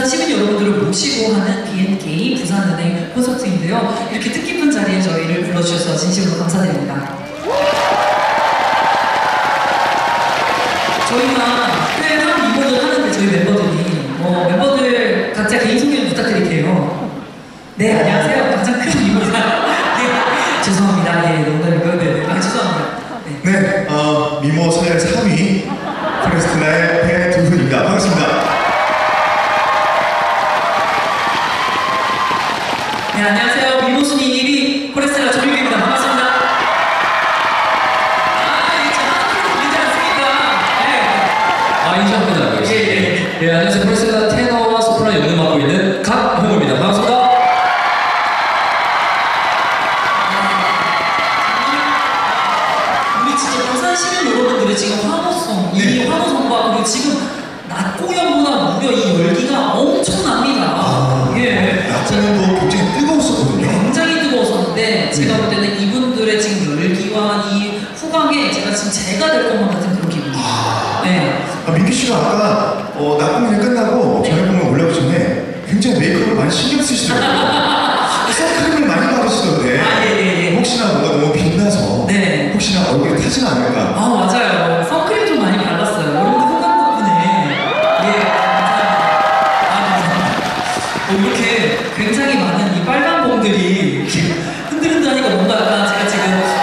부산 시민 여러분들을 모시고 하는 B&K 부산은행 콘서트인데요. 이렇게 뜻깊은 자리에 저희를 불러주셔서 진심으로 감사드립니다. 저희가 특별한 미모를 하는데 저희 멤버들이 멤버들 각자 개인 소개 좀 부탁드릴게요. 네, 안녕하세요. 가장 큰 미모사. 예, 죄송합니다. 예, 농담이고요. 네, 죄송합니다. 네, 미모 서열 3위 포레스텔라의 배두훈입니다. 반갑습니다. 네, 안녕하세요. 미모 순위 1위 포레스텔라 조민규입니다. 반갑습니다. 인정합니다. 예, 안녕하세요. 포레스텔라 테너와 소프라노 연극 맡고 있는 강형우입니다. 반갑습니다. 우리 진짜 부산 시민 여러분들의 지금 환호성, 이 환호성과 그리고 지금 낮 공연보다 무려 이 열기가 엄청납니다. 예. 낮에는 굉장히 뜨거웠었거든요. 굉장히 뜨거웠었는데 제가 볼 때는 이분들의 지금 열기와 이 후광에 제가 될 것만 같은 그런 기분이에요. 네. 민규 씨가 아까 낮 공연이 끝나고 저녁 공연 올라오기 전에 굉장히 메이크업을 많이 신경 쓰시더라고요. 선크림을 많이 바르시던데 혹시나 뭔가 너무 빛나서 혹시나 얼굴에 타진 않을까? 맞아요. 선크림 좀 많이 발랐어요. 여러분들 후광 덕분에 감사합니다. 이렇게 굉장히 많은 이 빨간 봉들이 이렇게 흔들흔들하니까 뭔가 약간 제가 지금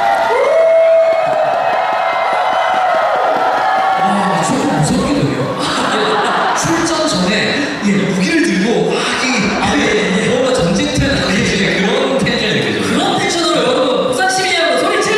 조금 무섭게 돼요. 출전 전에 무기를 들고 뭔가 전쟁터에 나가게 그런 텐션이 느껴져요. 그런 텐션으로 여러분 부산 시민 여러분 소리 질러!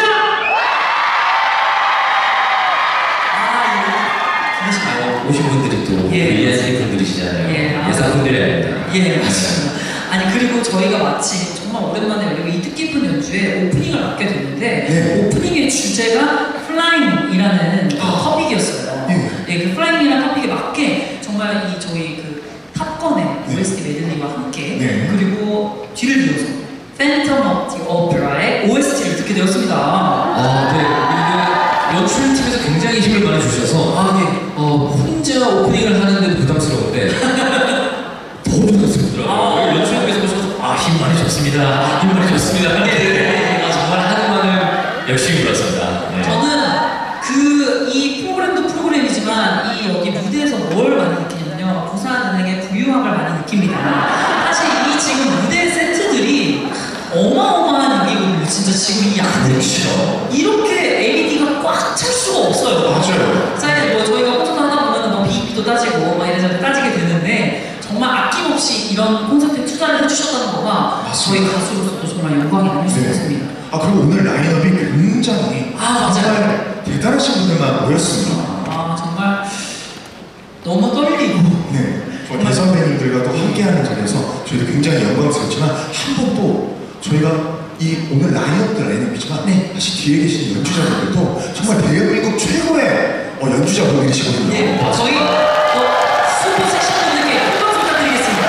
오신 분들이 또 예산 분들이시잖아요. 예산 분들이 아닙니다. 예, 맞습니다. 아니 그리고 저희가 마치 정말 오랜만에 열리고 이 뜻깊은 연주에 오프닝을 맡게 됐는데 오프닝의 주제가 플라잉이라는 터픽이었어요. 그 플라잉이라는 터픽에 맞게 정말 이 저희 그 탑건의 OST 메들리와 함께 그리고 뒤를 이어서 Phantom of the Opera의 OST를 듣게 되었습니다. 네. 연출팀에서 굉장히 힘을 많이 주셔서 혼자 오프닝을 하는데도 부담스러운데 더 부담스럽더라고요. 연출팀에서 보셔서 힘 많이 줬습니다. 힘 많이 줬습니다. 정말 하루만을 열심히 불렀습니다. 저는 이 프로그램도 프로그램이지만 이 여기 무대에서 뭘 많이 느끼냐면요. 부산은행의 부유함을 많이 느낍니다. 사실 이 지금 무대 세트들이 어마어마한 양이거든요. 진짜 지금 이 양들이 이렇게 AD가 꽉 찰 수가 없어요. 맞아요. 사실 저희가 콘서트 하다 보면 BEP도 따지고 이래저래 따지게 되는데 정말 아낌없이 이런 콘서트에 투자를 해주셨다는 거가 저희 가수로서도 정말 영광이 아닐 수 없습니다. 그리고 오늘 라인업이 굉장히 맞아요. 대단하신 분들만 모였습니다. 정말 너무 떨리고 대선배님들과 또 함께하는 자리에서 저희도 굉장히 영광스럽지만 한 번 또 저희가 이 오늘 라인업이지만 사실 뒤에 계신 연주자분들도 정말 대한민국 최고의 연주자분들이시거든요. 저희 슈퍼 섹션분들께 큰 박수 부탁드리겠습니다.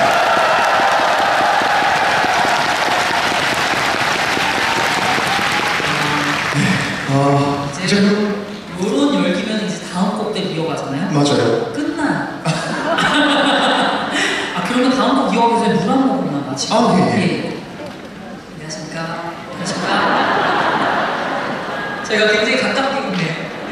이제 이런 열기면 이제 다음 곡들 이어가잖아요. 맞아요. 끝나. 그러면 다음 곡 이어가기 전에 물 한 모금만 마치고. 안녕하십니까. 저희가 굉장히 가깝게 있네요.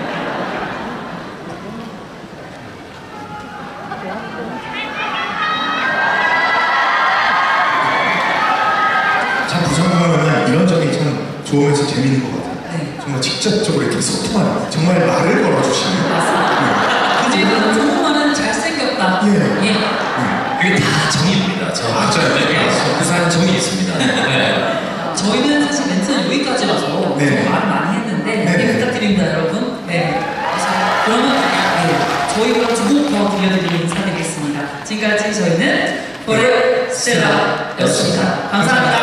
참 부산 공연은 이런 점이 참 좋으면서 재밌는 것 같아요. 정말 직접적으로 이렇게 소통하는 정말 말을 걸어주시는. 맞습니다. 그중에 좋은 말은 잘생겼다. 그게 다 정의입니다. 맞아요. 부산은 정의 있습니다. 저희는 사실 멘트는 여기까지라서 말을 많이 했는데 부탁드립니다, 여러분. 그러면 저희 그럼 두 곡 더 들려드리고 인사드리겠습니다. 지금까지 저희는 포레스텔라였습니다. 감사합니다.